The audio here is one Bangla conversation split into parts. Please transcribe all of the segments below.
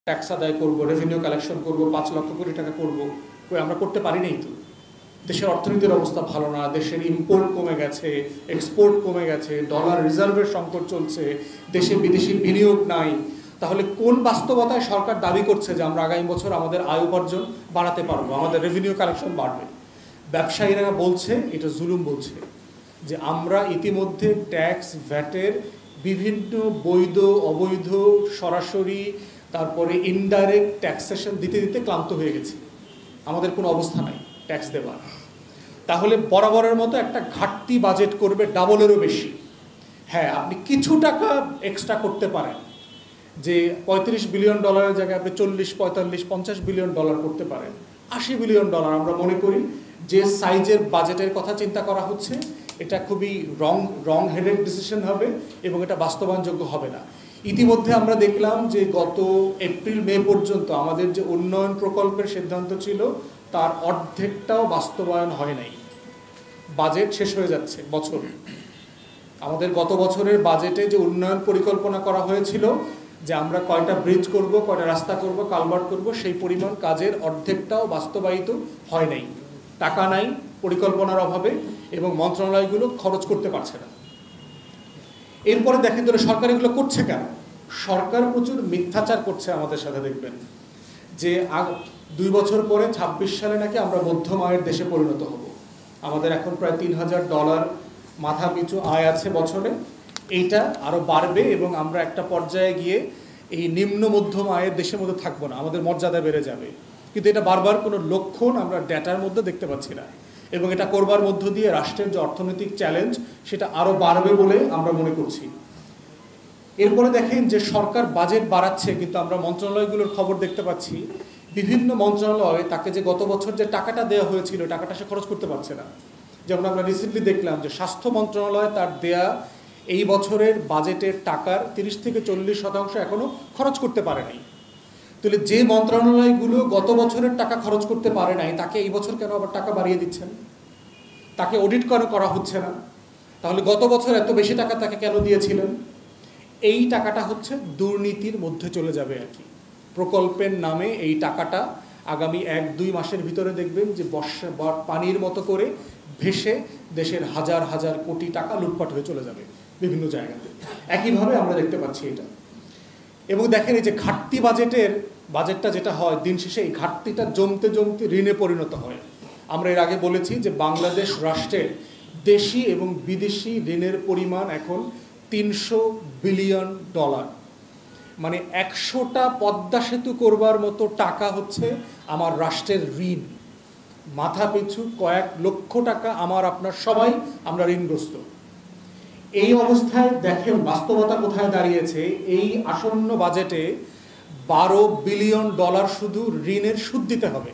ট্যাক্স আদায় করব, রেভিনিউ কালেকশন করব, 5 লক্ষ কোটি টাকা করব, আমরা করতে পারি নাই তো। দেশের অর্থনীতির অবস্থা ভালো না, দেশের ইম্পোর্ট কমে গেছে, এক্সপোর্ট কমে গেছে, ডলার রিজার্ভের সংকট চলছে, দেশে বিদেশি বিনিয়োগ নাই। তাহলে কোন বাস্তবতায় সরকার দাবি করছে যে আমরা আগামী বছর আমাদের আয় উপার্জন বাড়াতে পারবো, আমাদের রেভিনিউ কালেকশন বাড়বে? ব্যবসায়ীরা বলছে এটা জুলুম, বলছে যে আমরা ইতিমধ্যে ট্যাক্স ভ্যাটের বিভিন্ন বৈধ অবৈধ সরাসরি তারপরে ইনডাইরেক্ট ট্যাক্সেশন দিতে দিতে ক্লান্ত হয়ে গেছি, আমাদের কোনো অবস্থা নাই ট্যাক্স দেওয়ার। তাহলে বরাবরের মতো একটা ঘাটতি বাজেট করবে ডাবলেরও বেশি। হ্যাঁ, আপনি কিছু টাকা এক্সট্রা করতে পারেন, যে 35 বিলিয়ন ডলারের জায়গায় আপনি 40, 45, 50 বিলিয়ন ডলার করতে পারেন। 80 বিলিয়ন ডলার আমরা মনে করি যে সাইজের বাজেটের কথা চিন্তা করা হচ্ছে, এটা খুবই রং হেডেড ডিসিশন হবে এবং এটা বাস্তবায়নযোগ্য হবে না। ইতিমধ্যে আমরা দেখলাম যে গত এপ্রিল মে পর্যন্ত আমাদের যে উন্নয়ন প্রকল্পের সিদ্ধান্ত ছিল তার অর্ধেকটাও বাস্তবায়ন হয় নাই। বাজেট শেষ হয়ে যাচ্ছে বছর। আমাদের গত বছরের বাজেটে যে উন্নয়ন পরিকল্পনা করা হয়েছিল যে আমরা কয়টা ব্রিজ করব, কয়টা রাস্তা করব, কালভার্ট করব, সেই পরিমাণ কাজের অর্ধেকটাও বাস্তবায়িত হয় নাই। টাকা নাই পরিকল্পনার অভাবে, এবং মন্ত্রণালয়গুলো খরচ করতে পারছে না। এরপরে দেখেন ধরে সরকার এগুলো করছে কেন? সরকার প্রচুর মিথ্যাচার করছে আমাদের সাথে। দেখবেন যে 2 বছর পরে 26 সালে নাকি আমরা মধ্যম আয়ের দেশে পরিণত হব। আমাদের এখন প্রায় $3000 মাথা পিছু আয় আছে বছরে। এইটা আরও বাড়বে এবং আমরা একটা পর্যায়ে গিয়ে এই নিম্ন মধ্যম আয়ের দেশের মধ্যে থাকবো না, আমাদের মর্যাদা বেড়ে যাবে। কিন্তু এটা বারবার কোনো লক্ষণ আমরা ডেটার মধ্যে দেখতে পাচ্ছি না, এবং এটা করবার মধ্য দিয়ে রাষ্ট্রের যে অর্থনৈতিক চ্যালেঞ্জ সেটা আরও বাড়বে বলে আমরা মনে করছি। এরপরে দেখেন যে সরকার বাজেট বাড়াচ্ছে, কিন্তু আমরা মন্ত্রণালয়গুলোর খবর দেখতে পাচ্ছি বিভিন্ন মন্ত্রণালয় তাকে যে গত বছর যে টাকাটা দেওয়া হয়েছিল টাকাটা সে খরচ করতে পারছে না। যেমন আমরা রিসেন্টলি দেখলাম যে স্বাস্থ্য মন্ত্রণালয় তার দেয়া এই বছরের বাজেটের টাকার 30 থেকে 40% এখনও খরচ করতে পারে নাই। তাহলে যে মন্ত্রণালয়গুলো গত বছরের টাকা খরচ করতে পারে নাই তাকে এই বছর কেন আবার টাকা বাড়িয়ে দিচ্ছেন? তাকে অডিট করা হচ্ছে না। তাহলে গত বছর এত বেশি টাকা তাকে কেন দিয়েছিলেন? এই টাকাটা হচ্ছে দুর্নীতির মধ্যে চলে যাবে আর কি। প্রকল্পের নামে এই টাকাটা আগামী 1-2 মাসের ভিতরে দেখবেন যে পানির মতো করে ভেসে দেশের হাজার হাজার কোটি টাকা লুটপাট হয়ে চলে যাবে বিভিন্ন জায়গাতে। একইভাবে আমরা দেখতে পাচ্ছি এটা। এবং দেখেন এই যে ঘাটতি বাজেটটা যেটা হয় দিন শেষে এই ঘাটতিটা জমতে জমতে ঋণে পরিণত হয়। আমরা এর আগে বলেছি যে বাংলাদেশ রাষ্ট্রের দেশি এবং বিদেশি ঋণের পরিমাণ এখন $300 বিলিয়ন। মানে 100টা পদ্মা সেতু করবার মতো টাকা হচ্ছে আমার রাষ্ট্রের ঋণ। মাথা পিছু কয়েক লক্ষ টাকা আমার আপনার সবাই আমরা ঋণগ্রস্ত। এই অবস্থায় দেখেন বাস্তবতা কোথায় দাঁড়িয়েছে। এই আসন্ন বাজেটে $12 বিলিয়ন শুধু ঋণের সুদ দিতে হবে।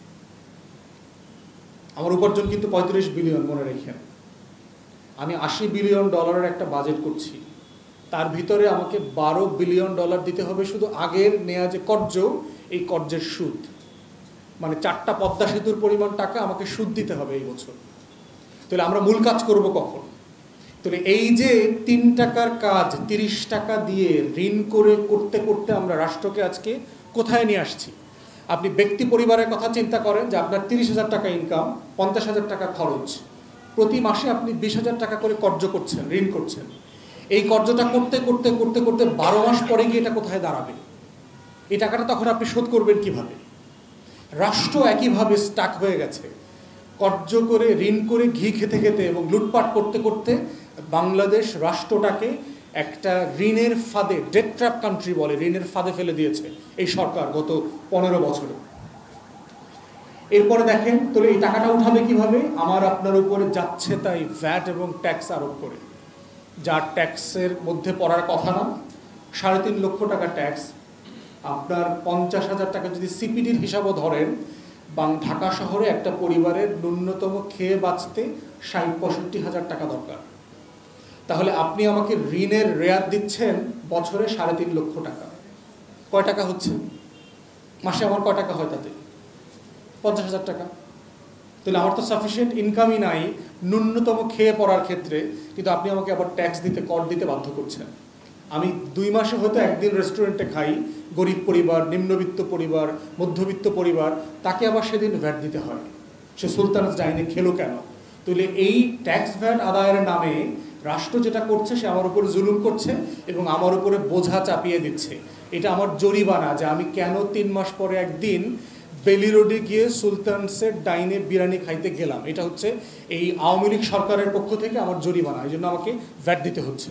আমার উপার্জন কিন্তু 35 বিলিয়ন, মনে রেখেন। আমি $80 বিলিয়ন একটা বাজেট করছি, তার ভিতরে আমাকে $12 বিলিয়ন দিতে হবে শুধু আগের নেয়া যে কর্জ, এই কর্জের সুদ। মানে 4টা পদ্মা সেতুর পরিমাণ টাকা আমাকে সুদ দিতে হবে এই বছর। তাহলে আমরা মূল কাজ করব কখন? তাহলে এই যে 3 টাকার কাজ 30 টাকা দিয়ে ঋণ করে করতে করতে আমরা রাষ্ট্রকে আজকে কোথায় নিয়ে আসছি? আপনি ব্যক্তি পরিবারের কথা চিন্তা করেন যে আপনার 30,000 টাকা ইনকাম, 50,000 টাকা খরচ, প্রতি মাসে আপনি 20,000 টাকা করে কর্জ করছেন, ঋণ করছেন। এই কর্জটা করতে করতে করতে করতে 12 মাস পরে গিয়ে এটা কোথায় দাঁড়াবে? এই টাকাটা তখন আপনি শোধ করবেন কিভাবে? রাষ্ট্র একইভাবে স্টাক হয়ে গেছে। কর্জ করে ঋণ করে ঘি খেতে খেতে এবং লুটপাট করতে করতে বাংলাদেশ রাষ্ট্রটাকে একটা ঋণের ফাঁদে, ডেট ট্র্যাপ কান্ট্রি বলে, ঋণের ফাঁদে ফেলে দিয়েছে এই সরকার গত 15 বছরে। এরপরে দেখেন তাহলে এই টাকাটা উঠাবে কিভাবে? আমার আপনার উপরে যাচ্ছে তাই ভ্যাট এবং ট্যাক্স আরোপ করে, যা ট্যাক্সের মধ্যে পড়ার কথা না। 3.5 লক্ষ টাকা ট্যাক্স। আপনার 50,000 টাকা যদি সিপিডির হিসাবও ধরেন, ঢাকা শহরে একটা পরিবারের ন্যূনতম খেয়ে বাঁচতে 60-65 টাকা দরকার। তাহলে আপনি আমাকে ঋণের রেয়াত দিচ্ছেন বছরে 3.5 লক্ষ টাকা। কয় টাকা হচ্ছে? মাসে আমার কয় টাকা হয় তাতে? 50,000 টাকা। তাহলে আমার তো সাফিসিয়েন্ট ইনকামই নাই ন্যূনতম খেয়ে পড়ার ক্ষেত্রে, কিন্তু আপনি আমাকে আবার ট্যাক্স দিতে, কর দিতে বাধ্য করছেন। আমি 2 মাসে হয়তো একদিন রেস্টুরেন্টে খাই, গরিব পরিবার, নিম্নবিত্ত পরিবার, মধ্যবিত্ত পরিবার, তাকে আবার সেদিন ভ্যাট দিতে হয়। সে সুলতানস ডাইনে খেলো কেন? তাহলে এই ট্যাক্স ভ্যাট আদায়ের নামে রাষ্ট্র যেটা করছে, সে আমার উপরে জুলুম করছে এবং আমার উপরে বোঝা চাপিয়ে দিচ্ছে। এটা আমার জরিমানা যে আমি কেন 3 মাস পরে একদিন বেলি রোডে গিয়ে সুলতানসের ডাইনে বিরিয়ানি খাইতে গেলাম। এটা হচ্ছে এই আওয়ামী লীগ সরকারের পক্ষ থেকে আমার জরিমানা, এই জন্য আমাকে ভ্যাট দিতে হচ্ছে।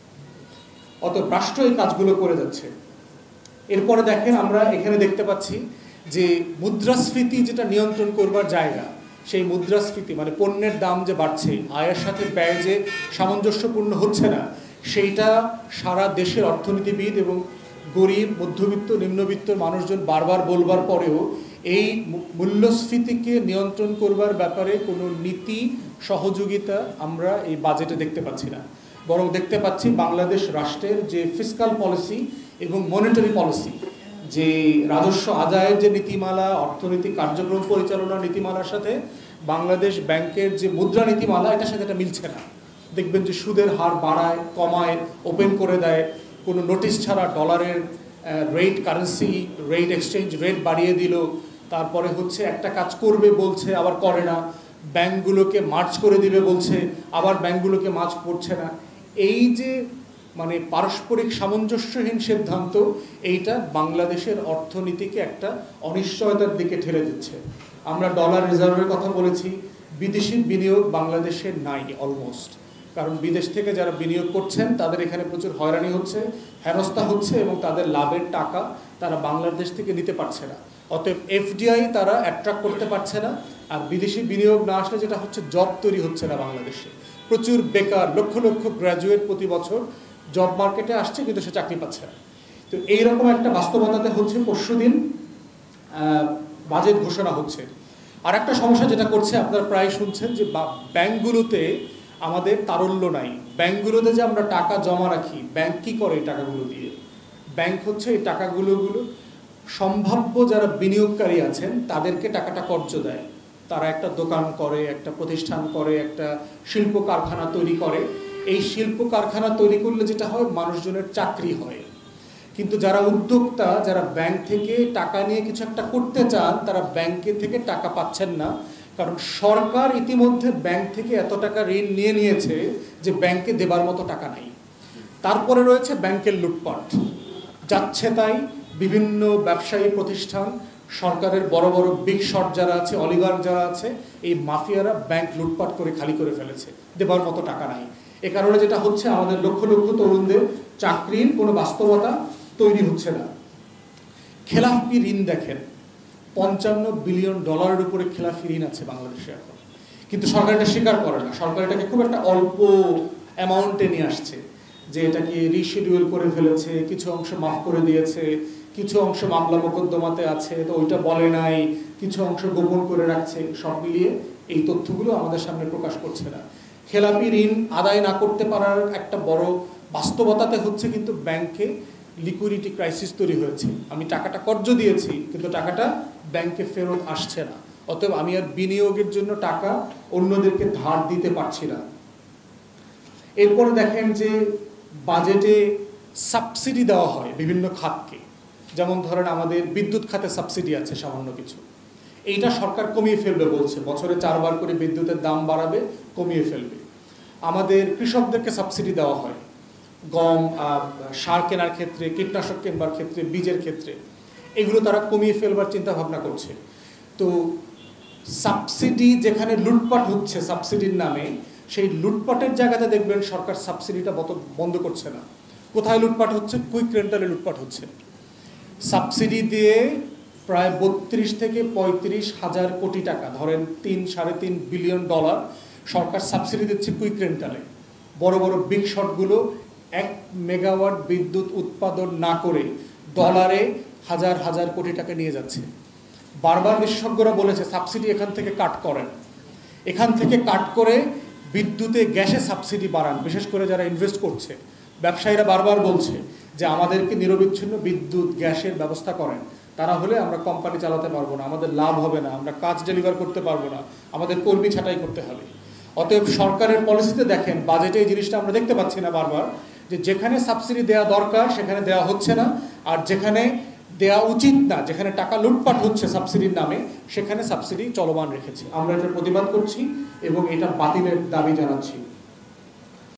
অতএব রাষ্ট্র এই কাজগুলো করে যাচ্ছে। এরপরে দেখেন, আমরা এখানে দেখতে পাচ্ছি যে মুদ্রাস্ফীতি যেটা নিয়ন্ত্রণ করবার জায়গা, সেই মুদ্রাস্ফীতি মানে পণ্যের দাম যে বাড়ছে, আয়ের সাথে ব্যয় যে সামঞ্জস্যপূর্ণ হচ্ছে না, সেইটা সারা দেশের অর্থনীতিবিদ এবং গরিব, মধ্যবিত্ত, নিম্নবিত্ত মানুষজন বারবার বলবার পরেও এই মূল্যস্ফীতিকে নিয়ন্ত্রণ করবার ব্যাপারে কোনো নীতি সহযোগিতা আমরা এই বাজেটে দেখতে পাচ্ছি না। বরং দেখতে পাচ্ছি বাংলাদেশ রাষ্ট্রের যে ফিসকাল পলিসি এবং মনিটারি পলিসি, যে রাজস্ব আদায়ের যে নীতিমালা, অর্থনৈতিক কার্যক্রম পরিচালনার নীতিমালার সাথে বাংলাদেশ ব্যাংকের যে মুদ্রা নীতিমালা, এটার সাথে এটা মিলছে না। দেখবেন যে সুদের হার বাড়ায়, কমায়, ওপেন করে দেয়, কোনো নোটিশ ছাড়া ডলারের rate, currency rate, exchange rate বাড়িয়ে দিল, তারপরে হচ্ছে একটা কাজ করবে বলছে আবার করে না, ব্যাংকগুলোকে মার্জ করে দিবে বলছে আবার ব্যাংকগুলোকে মার্জ করছে না। এই যে মানে পারস্পরিক সামঞ্জস্যহীন সিদ্ধান্ত, এইটা বাংলাদেশের অর্থনীতিকে একটা অনিশ্চয়তার দিকে ঠেলে দিচ্ছে। আমরা ডলার রিজার্ভের কথা বলেছি, বিদেশি বিনিয়োগ বাংলাদেশে নাই অলমোস্ট, কারণ বিদেশ থেকে যারা বিনিয়োগ করছেন তাদের এখানে প্রচুর হয়রানি হচ্ছে, হেনস্থা হচ্ছে এবং তাদের লাভের টাকা তারা বাংলাদেশ থেকে নিতে পারছে না। অতএব এফডিআই তারা অ্যাট্রাক্ট করতে পারছে না। আর বিদেশি বিনিয়োগ না আসলে যেটা হচ্ছে, জব তৈরি হচ্ছে না বাংলাদেশে। প্রচুর বেকার, লক্ষ লক্ষ গ্র্যাজুয়েট প্রতি বছর জব মার্কেটে আসছে কিন্তু সে চাকরি পাচ্ছে না। তো এইরকম একটা বাস্তবতাতে হচ্ছে পরশুদিন বাজেট ঘোষণা হচ্ছে। আর একটা সমস্যা যেটা করছে, আপনারা প্রায় শুনছেন যে ব্যাংকগুলোতে আমাদের তারল্য নাই। ব্যাংকগুলোতে যে আমরা টাকা জমা রাখি, ব্যাংক কী করে এই টাকাগুলো দিয়ে? ব্যাংক হচ্ছে এই টাকাগুলো সম্ভাব্য যারা বিনিয়োগকারী আছেন তাদেরকে টাকাটা কর্জ দেয়। তারা একটা দোকান করে, একটা প্রতিষ্ঠান করে, একটা শিল্প কারখানা তৈরি করে। এই শিল্প কারখানা তৈরি করলে যেটা হয়, মানুষজনের চাকরি হয়। কিন্তু যারা উদ্যোক্তা, যারা ব্যাংক থেকে টাকা নিয়ে কিছু একটা করতে চান, তারা ব্যাংকে থেকে টাকা পাচ্ছেন না, কারণ সরকার ইতিমধ্যে ব্যাংক থেকে এত টাকা ঋণ নিয়ে নিয়েছে যে ব্যাংকে দেবার মতো টাকা নাই। তারপরে রয়েছে ব্যাংকের লুটপাট, যাচ্ছে তাই বিভিন্ন ব্যবসায়ী প্রতিষ্ঠান, সরকারের বড় বড় বিগ শট যারা আছে, অলিগার্ক যারা আছে, এই মাফিয়ারা ব্যাংক লুটপাট করে খালি করে ফেলেছে, দেবার মতো টাকা নাই। এ কারণে যেটা হচ্ছে, আমাদের লক্ষ লক্ষ তরুণদের চাকরির কোনো বাস্তবতা তৈরি হচ্ছে না। খেলাফি ঋণ দেখেন, $55 বিলিয়ন উপরে খেলাফি ঋণ আছে বাংলাদেশে এখন, কিন্তু সরকার এটা স্বীকার করে না। সরকার এটাকে খুব একটা অল্প অ্যামাউন্টে নিয়ে আসছে, যে এটাকে রিশিডিউল করে ফেলেছে, কিছু অংশ মাফ করে দিয়েছে, কিছু অংশ মামলা মোকদ্দমাতে আছে, তো ওইটা বলে নাই, কিছু অংশ গোপন করে রাখছে। সব মিলিয়ে এই তথ্যগুলো আমাদের সামনে প্রকাশ করছে না। খেলাপি ঋণ আদায় না করতে পারার একটা বড় বাস্তবতাতে হচ্ছে কিন্তু ব্যাংকে লিকুইডিটি ক্রাইসিস তৈরি হয়েছে। আমি টাকাটা কর্জ দিয়েছি কিন্তু টাকাটা ব্যাংকে ফেরত আসছে না, অতএব আমি আর বিনিয়োগের জন্য টাকা অন্যদেরকে ধার দিতে পারছি না। এরপরে দেখেন যে বাজেটে সাবসিডি দেওয়া হয় বিভিন্ন খাতকে, যেমন ধরেন আমাদের বিদ্যুৎ খাতে সাবসিডি আছে সামান্য কিছু, এইটা সরকার কমিয়ে ফেলবে বলছে, বছরে 4 বার করে বিদ্যুতের দাম বাড়াবে, কমিয়ে ফেলবে। আমাদের কৃষকদেরকে সাবসিডি দেওয়া হয় গম, সার কেনার ক্ষেত্রে, কীটনাশক কেনার ক্ষেত্রে, বীজের ক্ষেত্রে, এগুলো তারা কমিয়ে ফেলবার চিন্তা ভাবনা করছে। তো সাবসিডি যেখানে লুটপাট হচ্ছে সাবসিডির নামে, সেই লুটপাটের জায়গাতে দেখবেন সরকার সাবসিডিটা বন্ধ করছে না। কোথায় লুটপাট হচ্ছে? কুইক রেন্টালে লুটপাট হচ্ছে। সাবসিডি দিয়ে প্রায় 32 থেকে 35 হাজার কোটি টাকা, ধরেন $3-3.5 বিলিয়ন সরকার সাবসিডি দিচ্ছে কুইক রেন্টালে। বড় বড় বিগ শটগুলো 1 মেগাওয়াট বিদ্যুৎ উৎপাদন না করে ডলারে হাজার হাজার কোটি টাকা নিয়ে যাচ্ছে। বারবার বিশেষজ্ঞরা বলেছে সাবসিডি এখান থেকে কাট করেন, এখান থেকে কাট করে বিদ্যুতে, গ্যাসে সাবসিডি বাড়ান, বিশেষ করে যারা ইনভেস্ট করছে। ব্যবসায়ীরা বারবার বলছে যে আমাদেরকে নিরবিচ্ছিন্ন বিদ্যুৎ, গ্যাসের ব্যবস্থা করেন, তারা হলে আমরা কোম্পানি চালাতে পারবো না, আমাদের লাভ হবে না, আমরা কাজ ডেলিভার করতে পারবো না, আমাদের কর্মী ছাঁটাই করতে হবে। অতএব সরকারের পলিসিতে দেখেন, বাজেটে এই জিনিসটা আমরা দেখতে পাচ্ছি না বারবার, যে যেখানে সাবসিডি দেওয়া দরকার সেখানে দেওয়া হচ্ছে না, আর যেখানে দেওয়া উচিত না, যেখানে টাকা লুটপাট হচ্ছে সাবসিডির নামে, সেখানে সাবসিডি চলমান রেখেছি। আমরা এটার প্রতিবাদ করছি এবং এটা বাতিলের দাবি জানাচ্ছি।